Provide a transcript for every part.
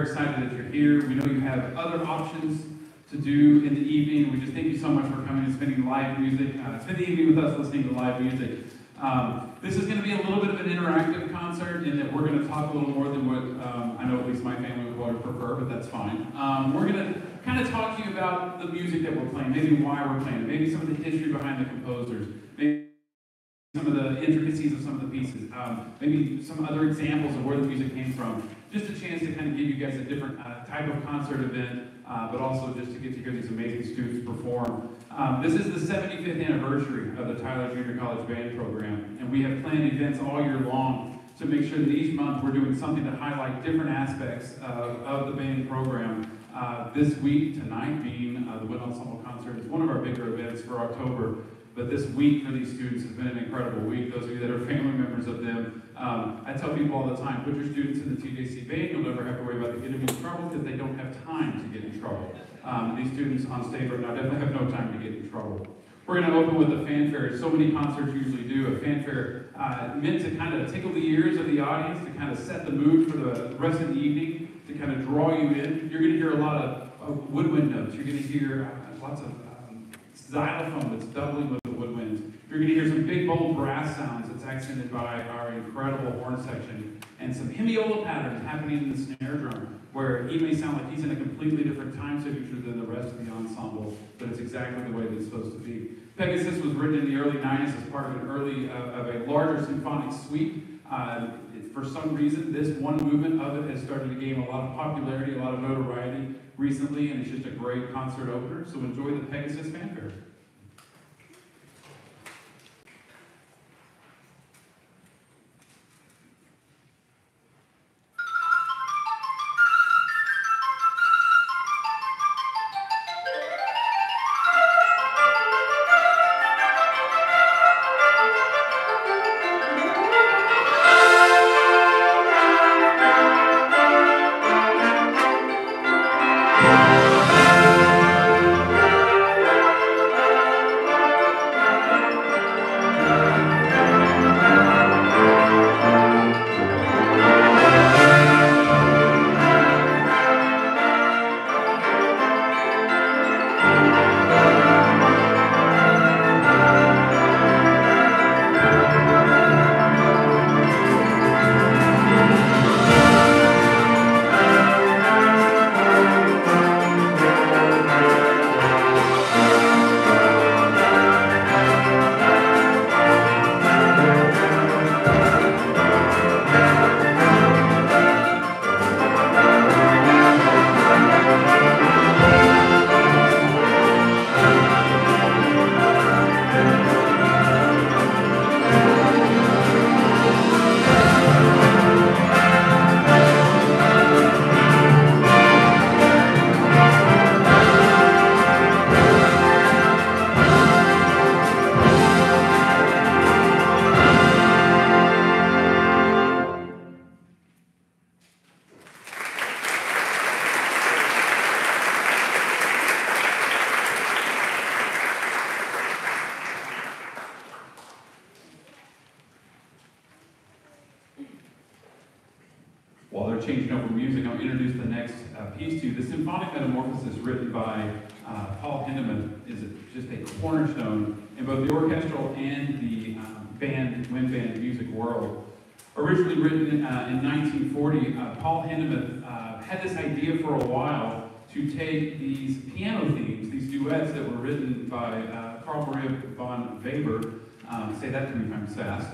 excited that you're here. We know you have other options to do in the evening. We just thank you so much for coming and spending live music. Spend the evening with us listening to live music. This is going to be a little bit of an interactive concert in that we're going to talk a little more than what I know at least my family would prefer, but that's fine. We're going to kind of talk to you about the music that we're playing, maybe why we're playing it, maybe some of the history behind the composers, maybe some of the intricacies of some of the pieces, maybe some other examples of where the music came from. Just a chance to kind of give you guys a different type of concert event, but also just to get to hear these amazing students perform. This is the 75th anniversary of the Tyler Junior College Band Program, and we have planned events all year long to make sure that each month we're doing something to highlight different aspects of the band program. This week, tonight, being the Wind Ensemble Concert, is one of our bigger events for October. But this week for these students has been an incredible week. Those of you that are family members of them, I tell people all the time, put your students in the TJC band. You'll never have to worry about getting in trouble because they don't have time to get in trouble. These students on stage right now definitely have no time to get in trouble. We're going to open with a fanfare. So many concerts usually do. A fanfare meant to kind of tickle the ears of the audience, to kind of set the mood for the rest of the evening, to kind of draw you in. You're going to hear a lot of woodwind notes. You're going to hear lots of xylophone that's doubling with the woodwinds. You're going to hear some big, bold brass sounds that's accented by our incredible horn section, and some hemiola patterns happening in the snare drum, where he may sound like he's in a completely different time signature than the rest of the ensemble, but it's exactly the way that it's supposed to be. Pegasus was written in the early 90s as part of a larger symphonic suite. For some reason, this one movement of it has started to gain a lot of popularity, a lot of notoriety recently, and it's just a great concert opener. So enjoy the Pegasus fanfare. While they're changing over music, I'll introduce the next piece to you. The Symphonic Metamorphosis, written by Paul Hindemith, is just a cornerstone in both the orchestral and the wind band music world. Originally written in 1940, Paul Hindemith had this idea for a while to take these piano themes, these duets that were written by Carl Maria von Weber, say that 3 times fast,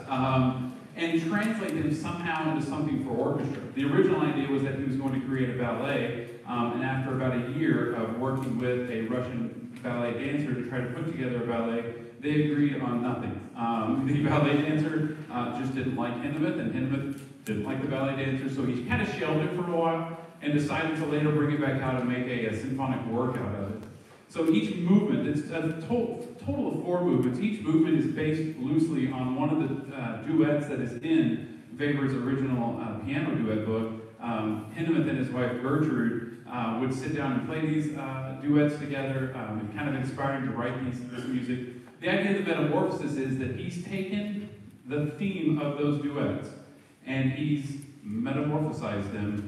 and translate them somehow into something for orchestra. The original idea was that he was going to create a ballet, and after about a year of working with a Russian ballet dancer to try to put together a ballet, they agreed on nothing. The ballet dancer just didn't like Hindemith, and Hindemith didn't like the ballet dancer, so he kind of shelved it for a while and decided to later bring it back out and make a symphonic work out of it. So each movement, it's a total of 4 movements. Each movement is based loosely on one of the duets that is in Weber's original piano duet book. Hindemith and his wife Gertrude would sit down and play these duets together, and kind of inspired him to write this music. The idea of the metamorphosis is that he's taken the theme of those duets and he's metamorphosized them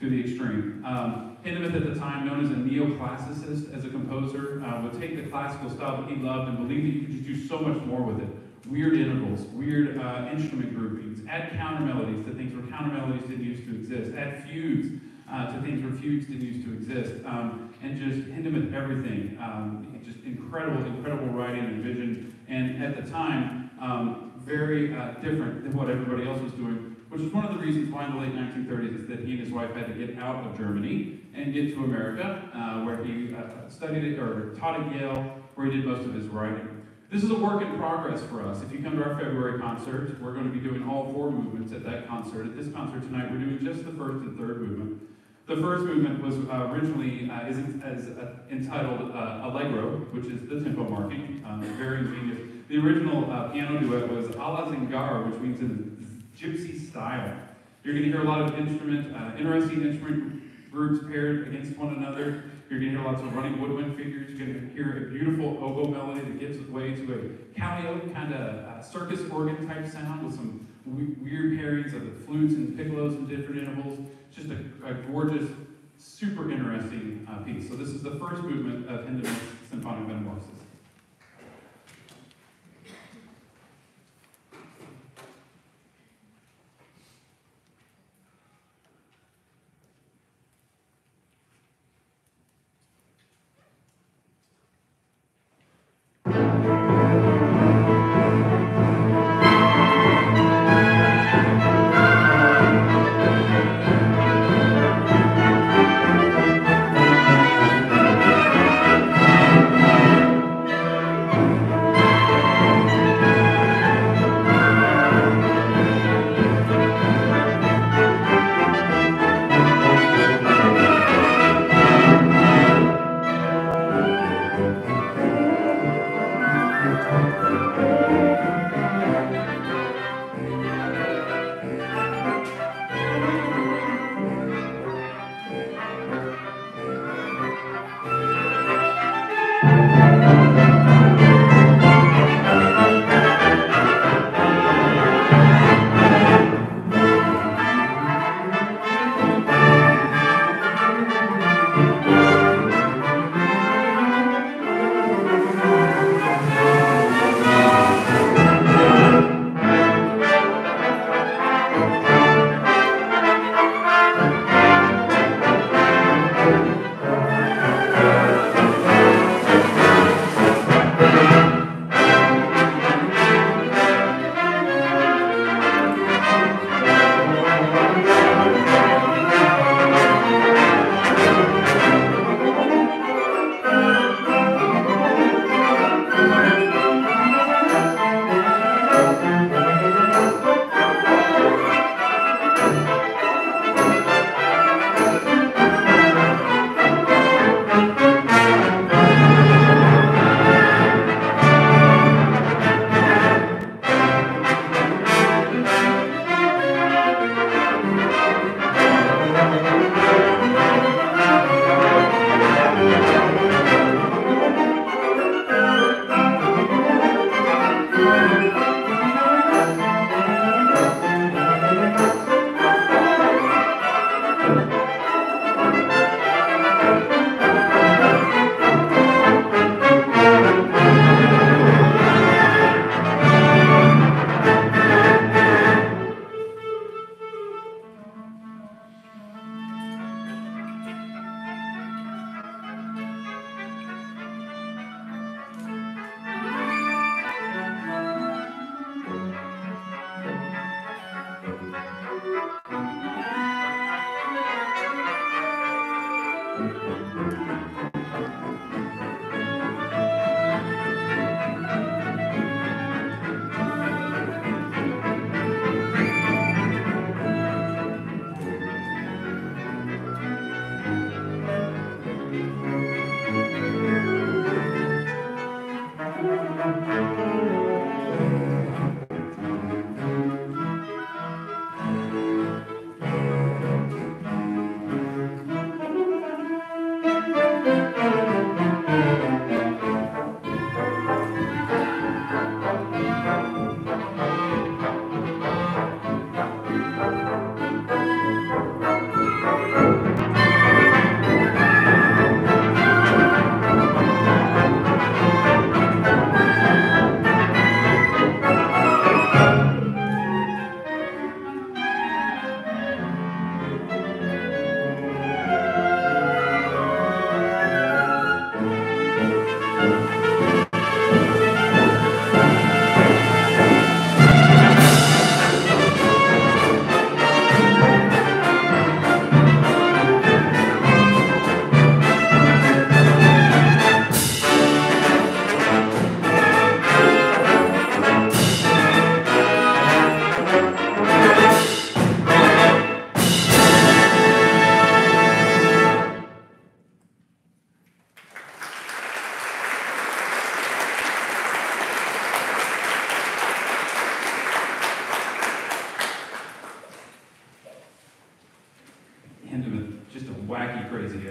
to the extreme. Hindemith at the time, known as a neoclassicist as a composer, would take the classical style that he loved and believed that you could just do so much more with it. Weird intervals, weird instrument groupings, add counter melodies to things where counter melodies didn't used to exist, add fugues to things where fugues didn't used to exist, and just Hindemith everything. Just incredible writing and vision, and at the time, very different than what everybody else was doing, which is one of the reasons why in the late 1930s is that he and his wife had to get out of Germany and get to America, where he studied or taught at Yale, where he did most of his writing. This is a work in progress for us. If you come to our February concert, we're going to be doing all 4 movements at that concert. At this concert tonight, we're doing just the first and third movement. The first movement was originally entitled Allegro, which is the tempo marking, very ingenious. The original piano duet was Alla Zingara, which means in gypsy style. You're going to hear a lot of interesting instrument groups paired against one another. You're going to hear lots of running woodwind figures. You're going to hear a beautiful oboe melody that gives way to a cameo kind of circus organ type sound with some weird pairings of the flutes and piccolos in different intervals. Just a gorgeous, super interesting piece. So this is the first movement of Hindemith's Symphonic Metamorphosis.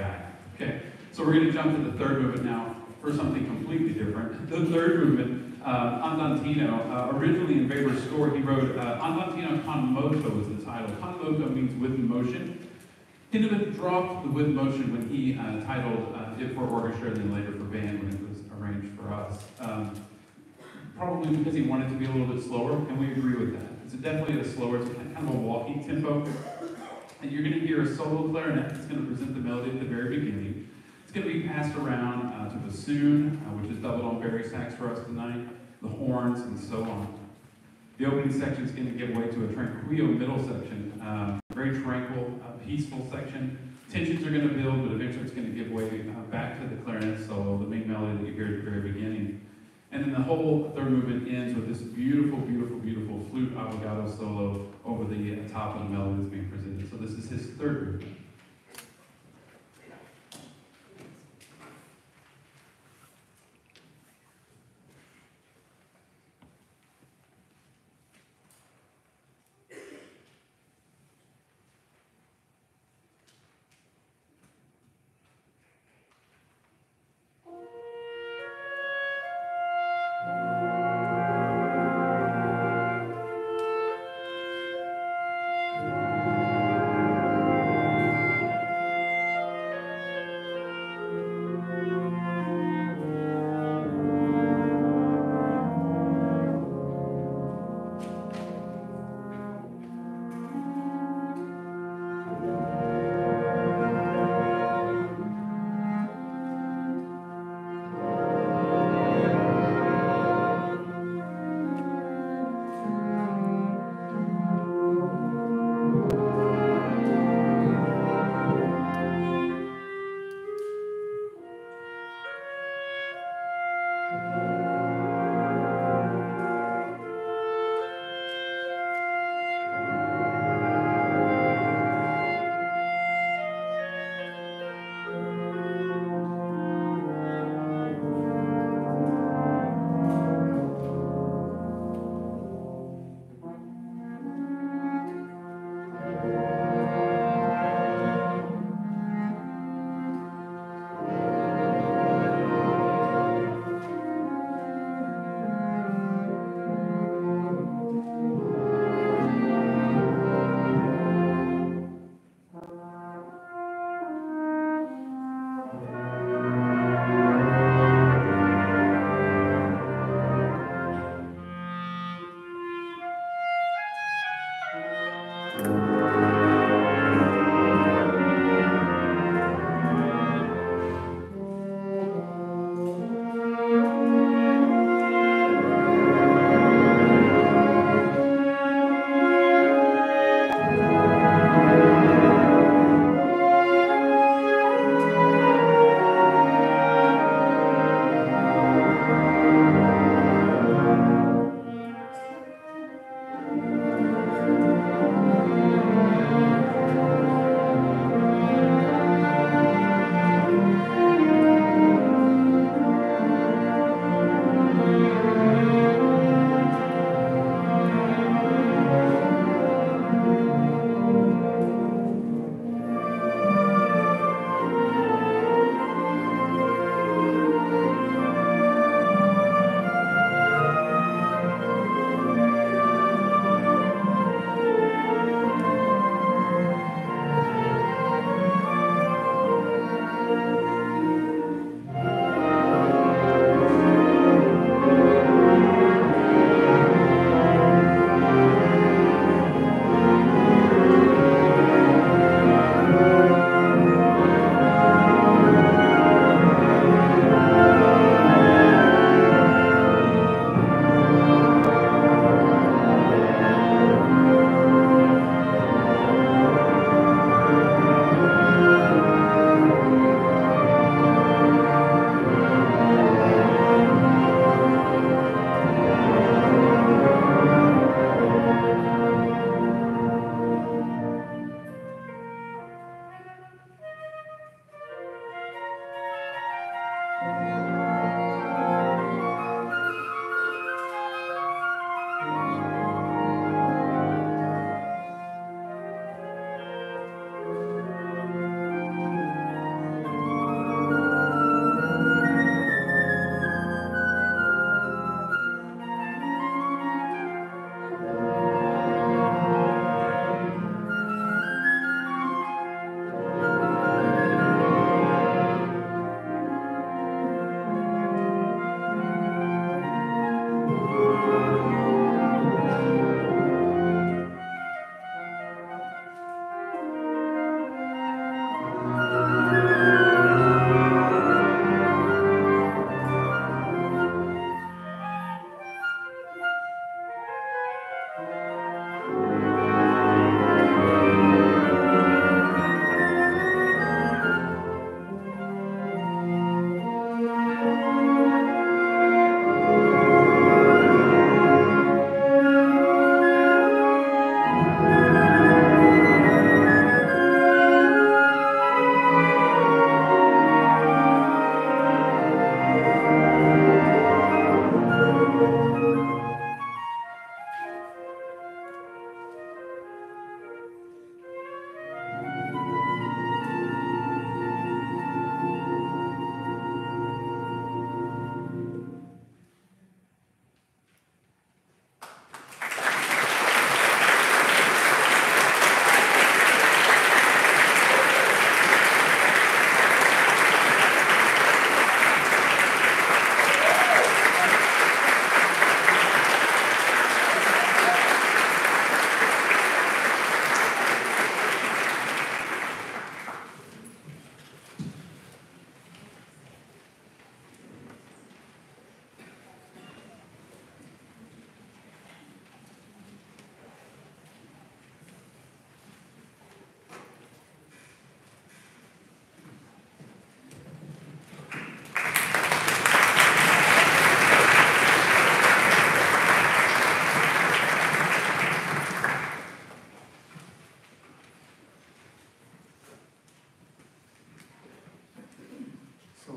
guy. Okay, so we're going to jump to the third movement now for something completely different. The third movement, Andantino, originally in Weber's score, he wrote Andantino con moto was the title. Con moto means with motion. Hindemith dropped the with motion when he titled it for orchestra and then later for band when it was arranged for us. Probably because he wanted to be a little bit slower, and we agree with that. It's definitely a slower, it's kind of a walking tempo. And you're going to hear a solo clarinet that's going to present the melody at the very beginning. It's going to be passed around to bassoon, which is doubled on bari sax for us tonight, the horns, and so on. The opening section is going to give way to a tranquillo middle section, very tranquil, peaceful section. Tensions are going to build, but eventually it's going to give way back to the clarinet solo, the main melody that you hear at the very beginning. And then the whole third movement ends with this beautiful, beautiful, beautiful flute avogado solo over the top of the melody that's being presented. So this is his third movement.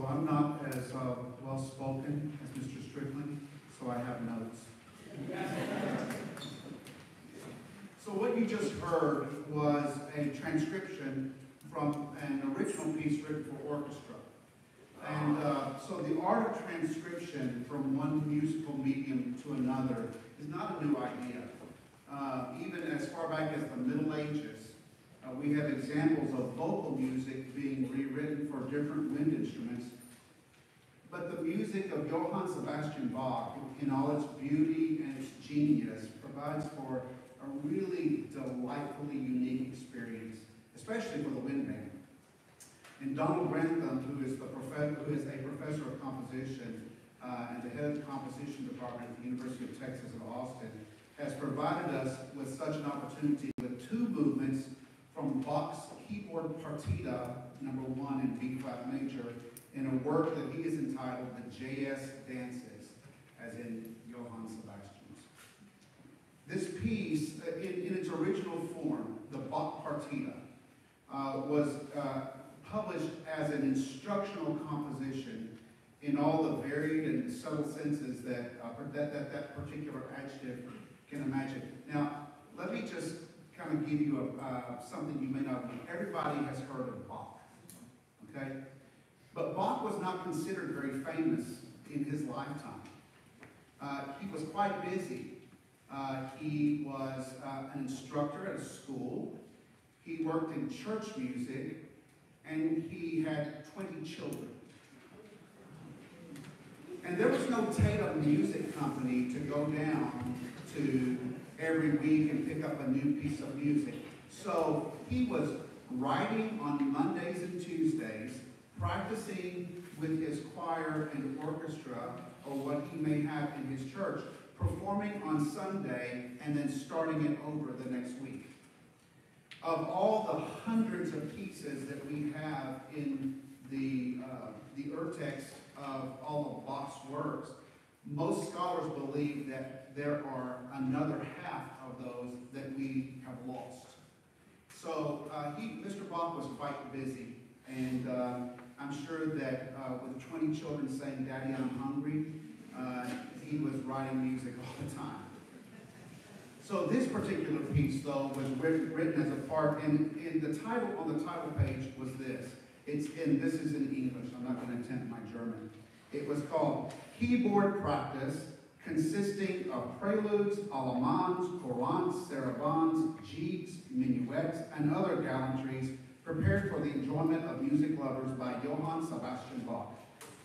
So I'm not as well-spoken as Mr. Strickland, so I have notes. So what you just heard was a transcription from an original piece written for orchestra. And so the art of transcription from one musical medium to another is not a new idea. Even as far back as the Middle Ages, we have examples of vocal music being rewritten for different wind instruments. But the music of Johann Sebastian Bach, in all its beauty and its genius, provides for a really delightfully unique experience, especially for the wind band. And Donald Grantham, who is a professor of composition and the head of the composition department at the University of Texas at Austin, has provided us with such an opportunity with two movements from Bach's keyboard partita number 1 in B-flat major in a work that he has entitled the J.S. Dances, as in Johann Sebastian's. This piece, in its original form, the Bach partita, was published as an instructional composition in all the varied and subtle senses that that particular adjective can imagine. Now, let me just kind of give you something you may not know. Everybody has heard of Bach, okay? But Bach was not considered very famous in his lifetime. He was quite busy. He was an instructor at a school. He worked in church music, and he had 20 children. And there was no Tatum Music Company to go down to every week and pick up a new piece of music. So he was writing on Mondays and Tuesdays, practicing with his choir and orchestra, or what he may have in his church, performing on Sunday, and then starting it over the next week. Of all the hundreds of pieces that we have in the urtext of all of Bach's works, most scholars believe that there are another half of those that we have lost. So Mr. Bach was quite busy, and I'm sure that with 20 children saying, "Daddy, I'm hungry," he was writing music all the time. So this particular piece, though, was written as a part, and the title on the title page was this. This is in English. I'm not going to attempt my German. It was called Keyboard Practice, consisting of preludes, allemands, courants, sarabands, jigs, minuets, and other gallantries prepared for the enjoyment of music lovers by Johann Sebastian Bach.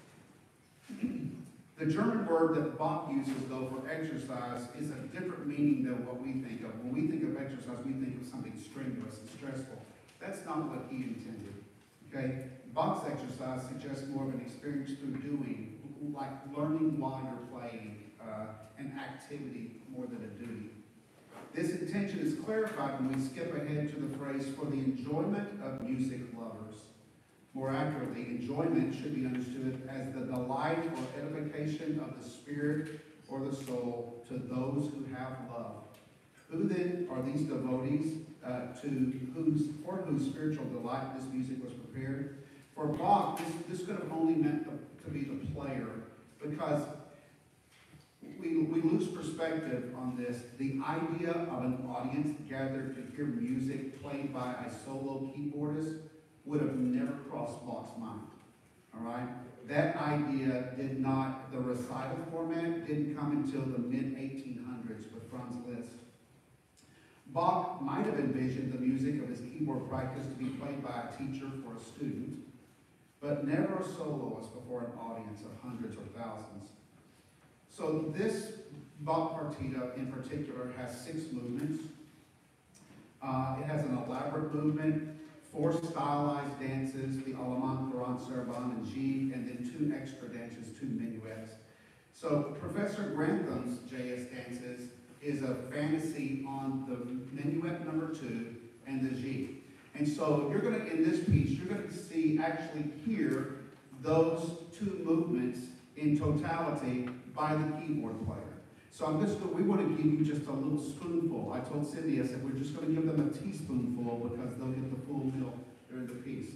The German word that Bach uses, though, for exercise is a different meaning than what we think of. When we think of exercise, we think of something strenuous and stressful. That's not what he intended. Okay? Bach's exercise suggests more of an experience through doing, like learning while you're playing, an activity more than a duty. This intention is clarified when we skip ahead to the phrase, "for the enjoyment of music lovers." More accurately, enjoyment should be understood as the delight or edification of the spirit or the soul to those who have love. Who then are these devotees for whose spiritual delight this music was prepared? For Bach, this could have only meant to be the player, because we lose perspective on this. The idea of an audience gathered to hear music played by a solo keyboardist would have never crossed Bach's mind. All right? That idea the recital format didn't come until the mid-1800s with Franz Liszt. Bach might have envisioned the music of his keyboard practice to be played by a teacher for a student, but never a soloist before an audience of hundreds or thousands. So this Bach partita in particular has 6 movements. It has an elaborate movement, 4 stylized dances, the Allemand, Courant, Sarabande, and Gigue, and then 2 extra dances, 2 minuets. So Professor Grantham's J.S. Dances is a fantasy on the minuet number 2 and the Gigue. And so you're going to, in this piece, you're going to actually hear those 2 movements in totality by the keyboard player. So we want to give you just a little spoonful. I told Cindy, I said, we're just going to give them a teaspoonful because they'll get the full meal during the piece.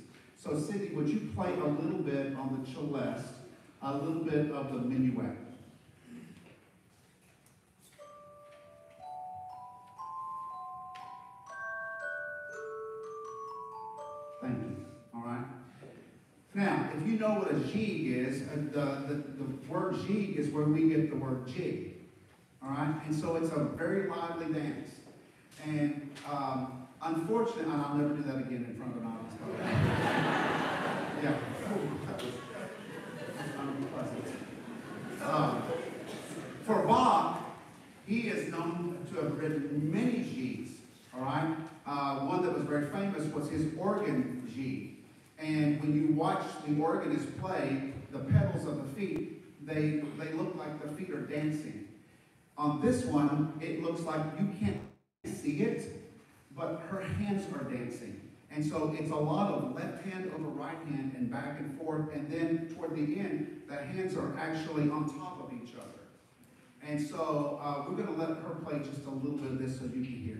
So Cindy, would you play a little bit on the celeste, a little bit of the minuet? Thank you. All right. Now, if you know what a jig is, the word jig is where we get the word jig. All right. And so it's a very lively dance. And unfortunately, and I'll never do that again in front of an audience. Yeah. That was unpleasant. For Bach, he is known to have written many jigs. All right. One that was very famous was his organ jig. And when you watch the organist play, the pedals of the feet, they look like the feet are dancing. On this one, it looks like you can't see it, but her hands are dancing. And so it's a lot of left hand over right hand and back and forth. And then toward the end, the hands are actually on top of each other. And so we're going to let her play just a little bit of this so you can hear.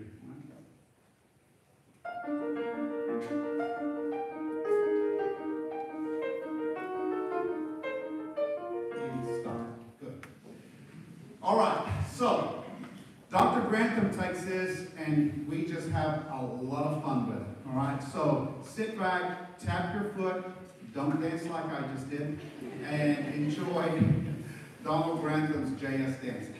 All right, so Dr. Grantham takes this, and we just have a lot of fun with it. All right, so sit back, tap your foot, don't dance like I just did, and enjoy Donald Grantham's JS dancing.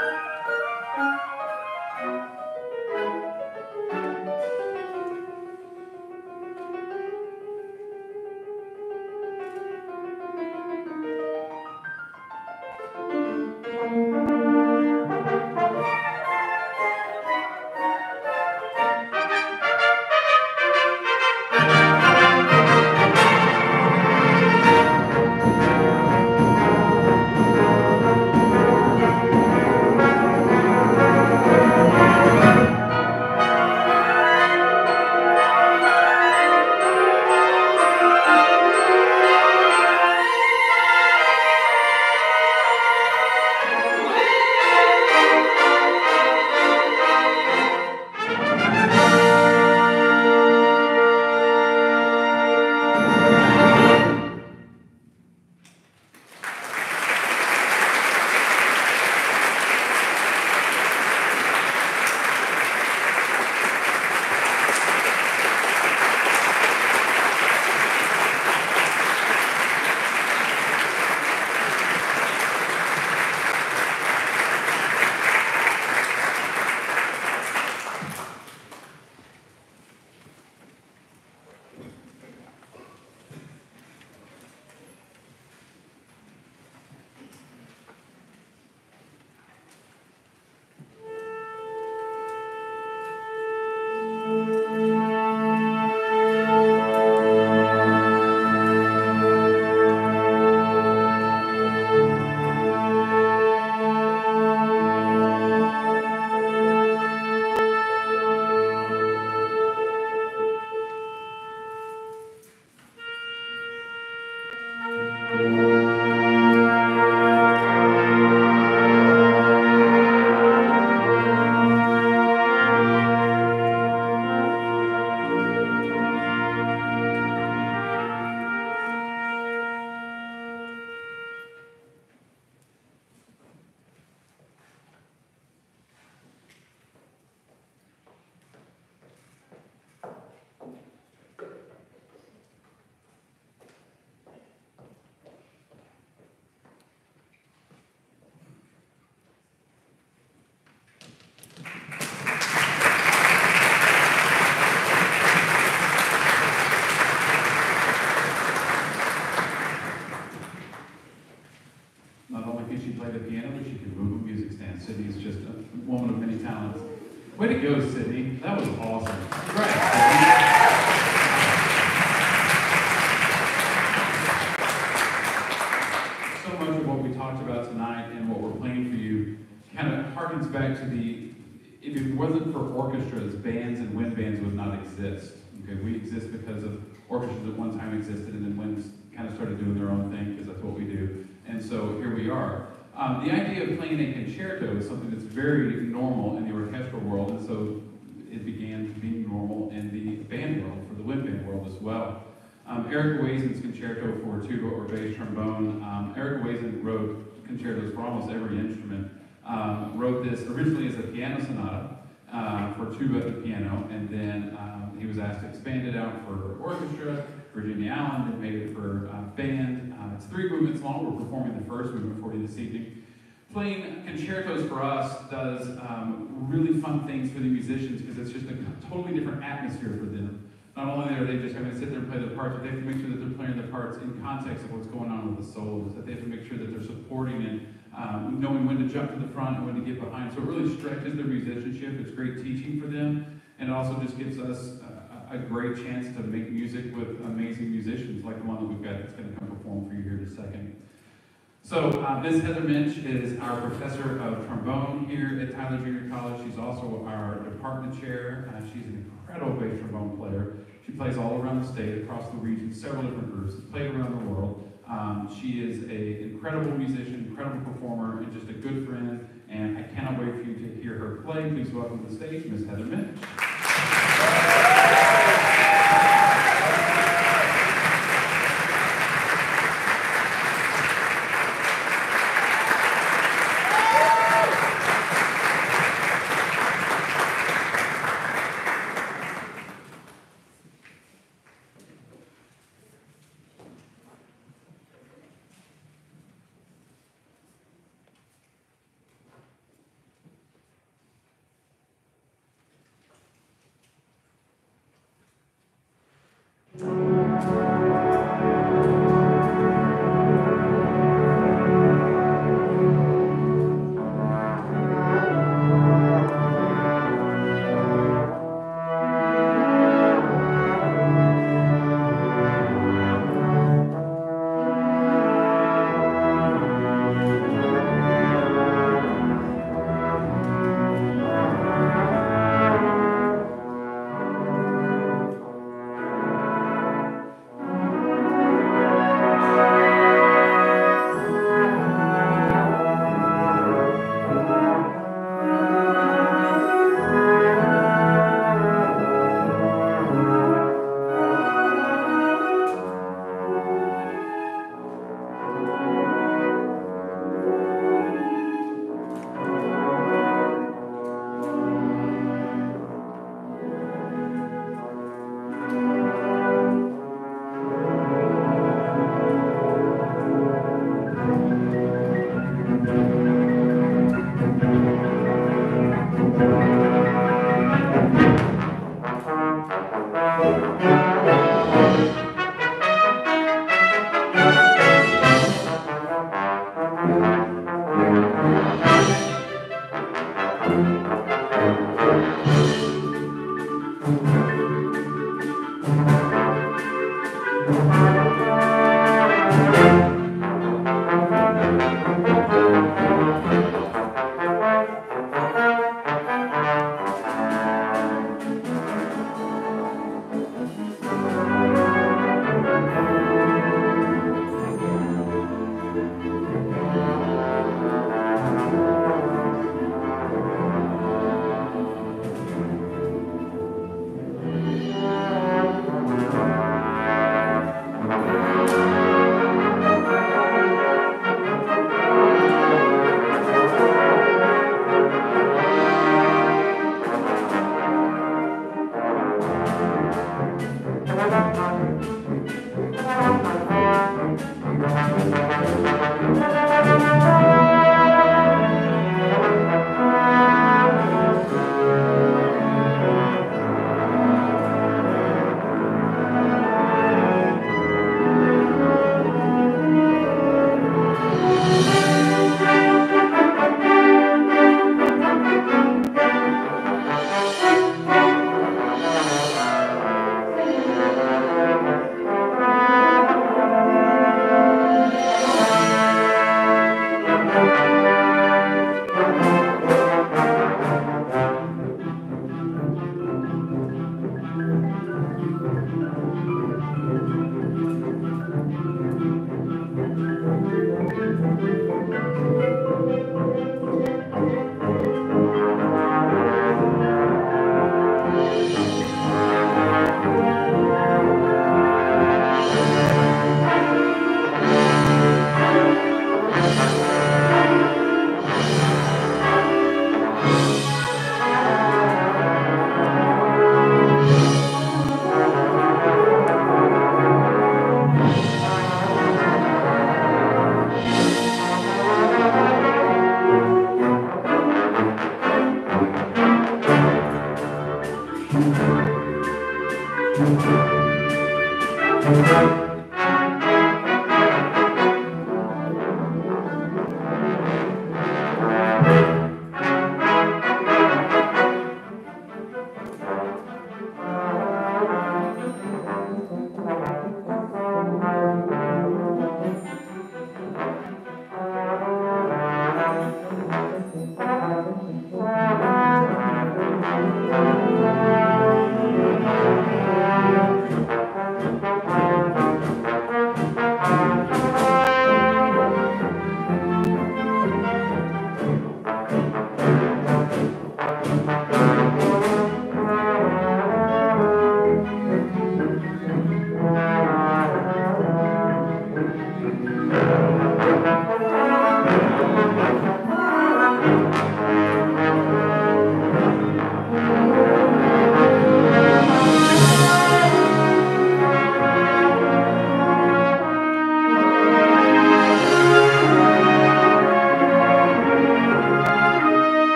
Sydney's just a woman of many talents. Way to go, Sydney. That was awesome. Right. So much of what we talked about tonight and what we're playing for you kind of harkens back to if it wasn't for orchestras, bands and wind bands would not exist. Okay, we exist because of orchestras at one time existed, and then winds kind of started doing their own thing because that's what we do. And so here we are. The idea of playing a concerto is something that's very normal in the orchestral world, and so it began being normal in the band world, for the wind band world as well. Eric Wazen's concerto for tuba or bass trombone. Eric Wazen wrote concertos for almost every instrument. Wrote this originally as a piano sonata for tuba and piano, and then he was asked to expand it out for orchestra. Virginia Allen then made it for band. It's 3 movements long. We're performing the first movement for you this evening. Playing concertos for us does really fun things for the musicians because it's just a totally different atmosphere for them. Not only are they just going to sit there and play the parts, but they have to make sure that they're playing the parts in context of what's going on with the solos, that they have to make sure that they're supporting and knowing when to jump to the front and when to get behind. So it really stretches their musicianship. It's great teaching for them, and it also just gives us a great chance to make music with amazing musicians like the one that we've got that's going to come perform for you here in a second. So Ms. Heather Minch is our professor of trombone here at Tyler Junior College. She's also our department chair. She's an incredible bass trombone player. She plays all around the state, across the region, several different groups, played around the world. She is an incredible musician, incredible performer, and just a good friend, and I cannot wait for you to hear her play. Please welcome to the stage Ms. Heather Minch.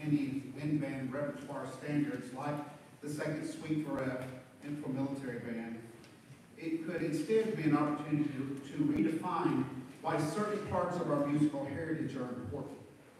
any wind band repertoire standards like the Second Suite for a and for military band. It could instead be an opportunity to redefine why certain parts of our musical heritage are important.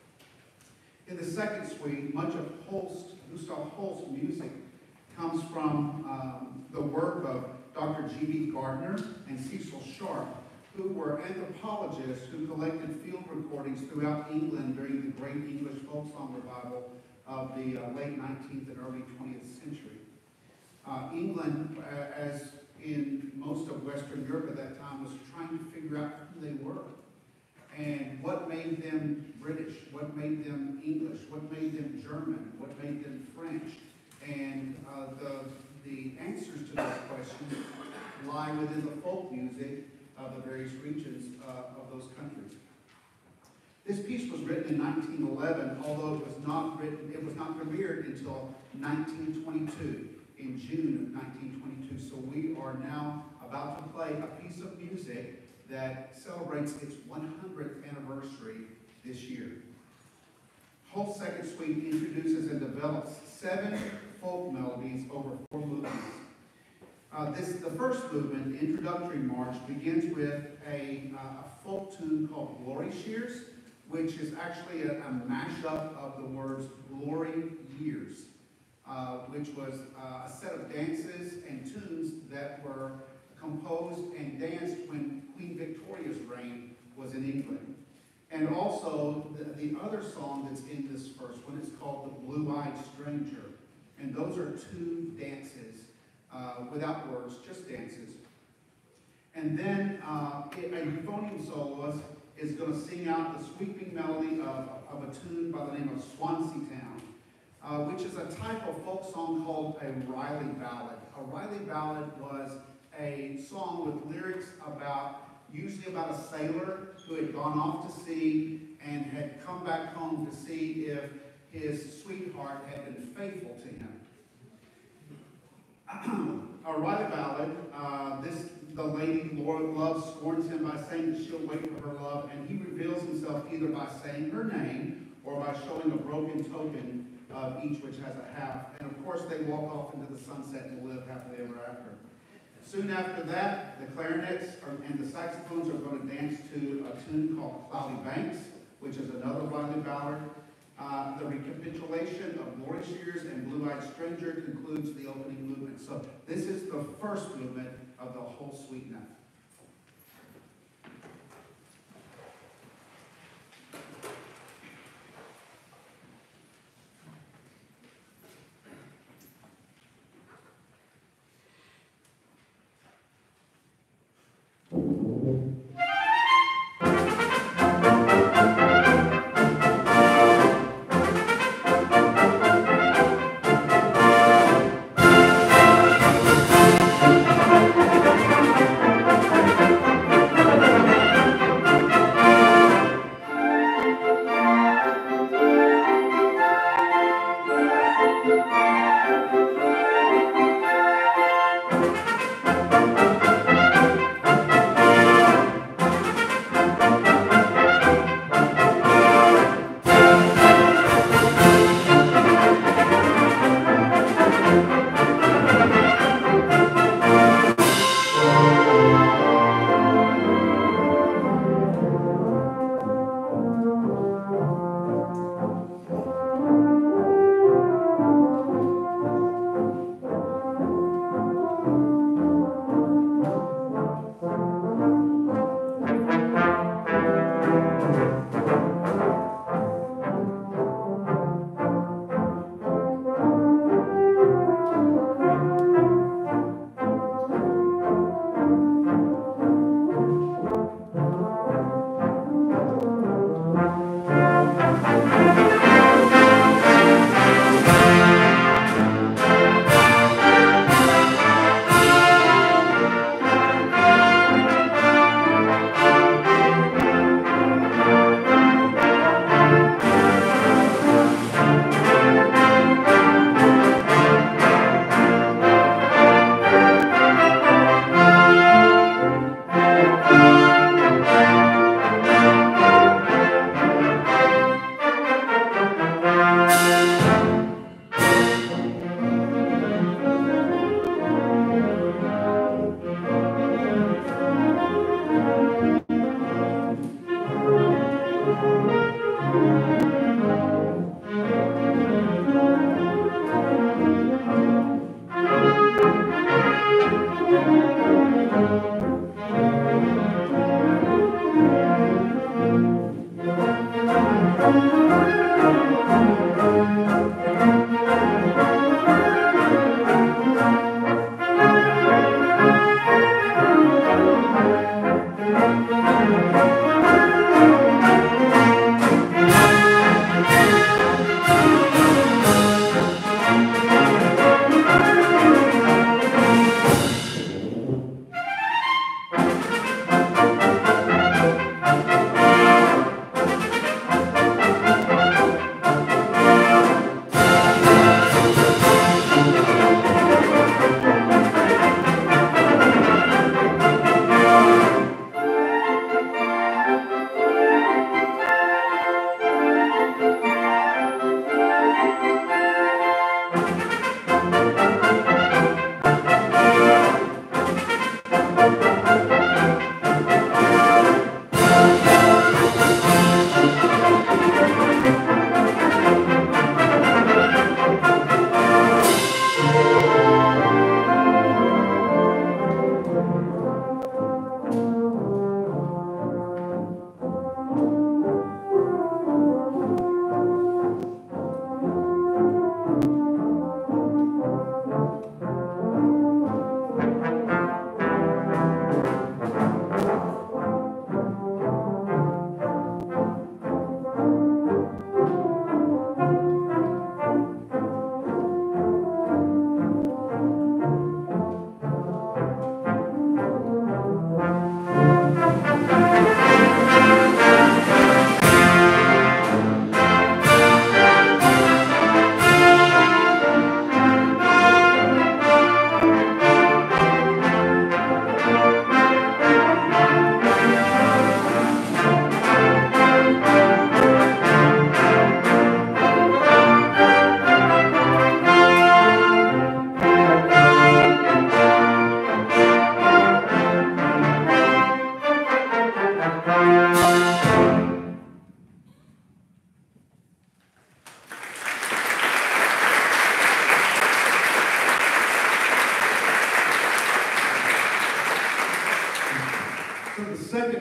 In the Second Suite, much of Gustav Holst's music comes from the work of Dr. G.B. Gardner and Cecil Sharp, who were anthropologists who collected field recordings throughout England during the great English folk song revival of the late 19th and early 20th century. England, as in most of Western Europe at that time, was trying to figure out who they were and what made them British, what made them English, what made them German, what made them French. And the answers to those questions lie within the folk music of the various regions of those countries. This piece was written in 1911, although it was not premiered until 1922, in June of 1922. So we are now about to play a piece of music that celebrates its 100th anniversary this year. Holst's Second Suite introduces and develops 7 folk melodies over 4 movements. The first movement, the introductory march, begins with a folk tune called Glory Shears, which is actually a mashup of the words glory years, which was a set of dances and tunes that were composed and danced when Queen Victoria's reign was in England. And also, the other song that's in this first one is called The Blue-Eyed Stranger. And those are 2 dances, without words, just dances. And then a euphonium soloist is going to sing out the sweeping melody of a tune by the name of Swansea Town, which is a type of folk song called a Riley ballad. A Riley ballad was a song with lyrics usually about a sailor who had gone off to sea and had come back home to see if his sweetheart had been faithful to him. A Riley ballad, the lady Lord Love scorns him by saying that she'll wait for her love, and he reveals himself either by saying her name or by showing a broken token of each which has a half. And of course they walk off into the sunset and live happily ever after. Soon after that, the clarinets and the saxophones are going to dance to a tune called Cloudy Banks, which is another Riley ballad. The recapitulation of Glory Shears and Blue-Eyed Stranger concludes the opening movement. So this is the first movement of the whole suite now.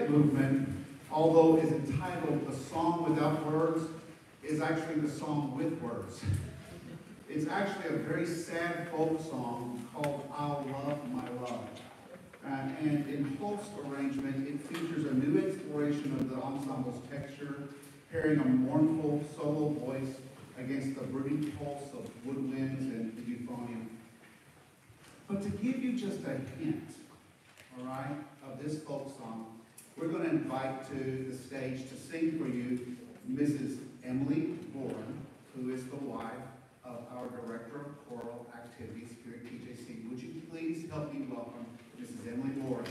movement, although is entitled "The Song Without Words," is actually the song with words. It's actually a very sad folk song called "I'll Love My Love." And in Holt's arrangement, it features a new exploration of the ensemble's texture, pairing a mournful solo voice against the brooding pulse of woodwinds and the euphonium. But to give you just a hint, all right, of this folk song, we're going to invite to the stage to sing for you Mrs. Emily Boren, who is the wife of our Director of Choral Activities here at TJC. Would you please help me welcome Mrs. Emily Boren?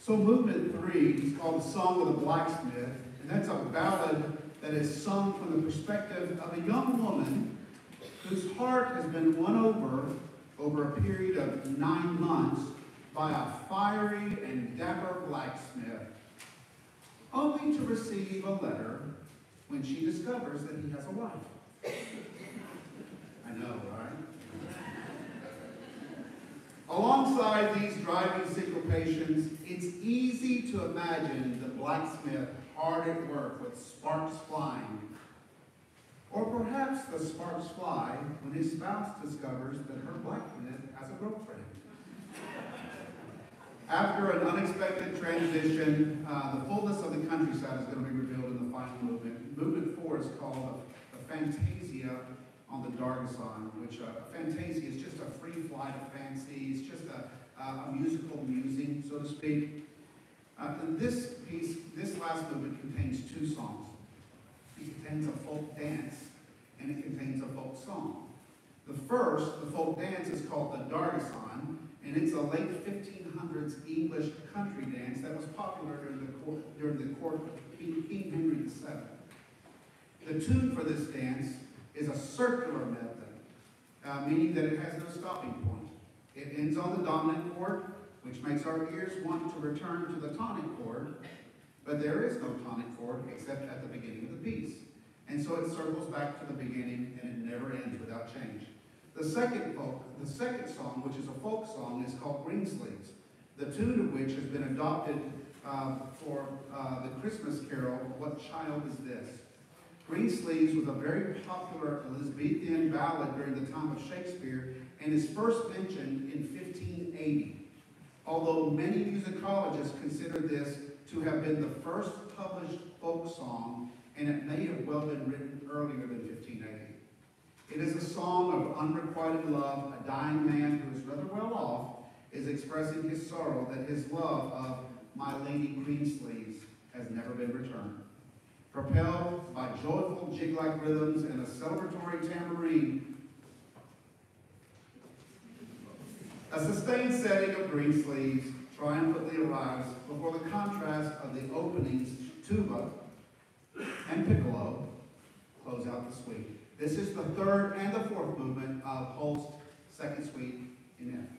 So movement 3 is called The Song of the Blacksmith, and that's a ballad that is sung from the perspective of a young woman whose heart has been won over a period of 9 months by a fiery and dapper blacksmith, only to receive a letter when she discovers that he has a wife. I know, right? Alongside these driving syncopations, it's easy to imagine the blacksmith hard at work with sparks flying. Or perhaps the sparks fly when his spouse discovers that her blacksmith has a girlfriend. After an unexpected transition, the fullness of the countryside is going to be revealed in the final movement. Movement 4 is called the Fantasia on the Dargeson, which Fantasia is just a free flight of fancy. It's just a musical musing, so to speak. This last movement contains 2 songs. It contains a folk dance, and it contains a folk song. The first, the folk dance, is called the Dargeson, and it's a late 1500s English country dance that was popular during the court of King Henry VII. The tune for this dance is a circular method, meaning that it has no stopping point. It ends on the dominant chord, which makes our ears want to return to the tonic chord, but there is no tonic chord except at the beginning of the piece. And so it circles back to the beginning, and it never ends without change. The second song, which is a folk song, is called Greensleeves, the tune of which has been adopted for the Christmas carol, What Child Is This? Greensleeves was a very popular Elizabethan ballad during the time of Shakespeare and is first mentioned in 1580. Although many musicologists consider this to have been the first published folk song, and it may have well been written earlier than 1580. It is a song of unrequited love. A dying man who is rather well off is expressing his sorrow that his love of my lady Greensleeves has never been returned. Propelled by joyful jig-like rhythms and a celebratory tambourine, a sustained setting of Greensleeves triumphantly arrives before the contrast of the openings tuba and piccolo close out the suite. This is the third and the fourth movement of Holst's second suite in F.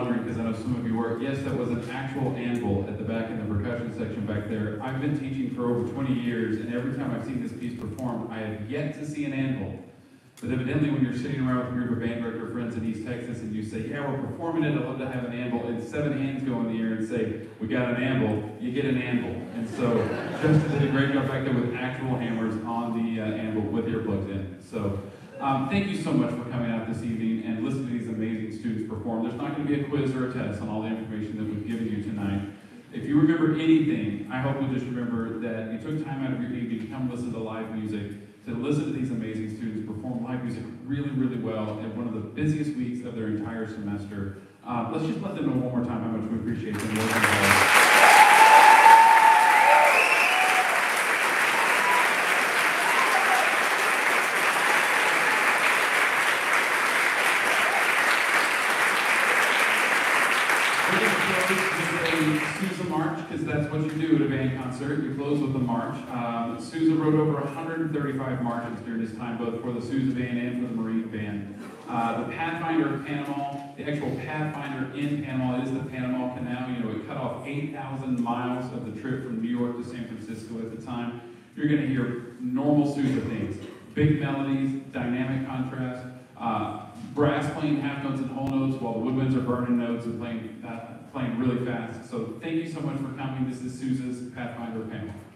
wondering, because I know some of you were, yes, that was an actual anvil at the back in the percussion section back there. I've been teaching for over 20 years, and every time I've seen this piece performed, I have yet to see an anvil. But evidently, when you're sitting around with a group of band director friends in East Texas and you say, yeah, we're performing it, I'd love to have an anvil, and 7 hands go in the air and say, we got an anvil, you get an anvil. And so Justin did a great job back there with actual hammers on the anvil with earplugs in. So thank you so much for coming out this evening and listening to these amazing students perform. There's not going to be a quiz or a test on all the information that we've given you tonight. If you remember anything, I hope you'll just remember that you took time out of your evening to come listen to live music, to listen to these amazing students perform live music really, really well in one of the busiest weeks of their entire semester. Let's just let them know one more time how much we appreciate them working hard. Sousa March, because that's what you do at a band concert. You close with a march. Sousa wrote over 135 marches during his time, both for the Sousa band and for the Marine band. The Pathfinder of Panama, the actual Pathfinder in Panama is the Panama Canal. You know, it cut off 8,000 miles of the trip from New York to San Francisco at the time. You're going to hear normal Sousa things. Big melodies, dynamic contrast, brass playing half notes and whole notes while the woodwinds are burning notes and playing really fast. So thank you so much for coming. This is Sousa's Pathfinder of Panama.